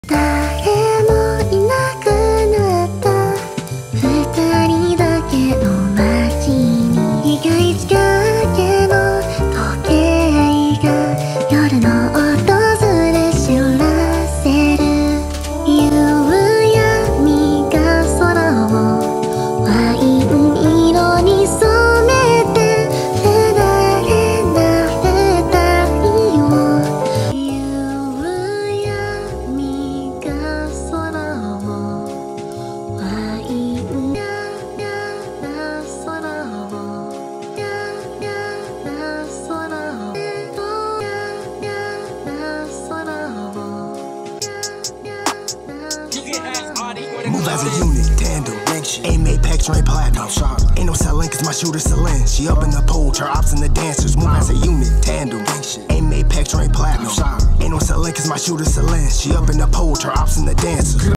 Move as a unit, tandem, aim apex, drain platinum. Ain't no Selen, cause my shooter Selen. She up in the pole, her ops and the dancers. Move as a unit, tandem, aim apex, drain platinum. Ain't no Selen, cause my shooter Selen. She up in the pole, her ops and the dancers.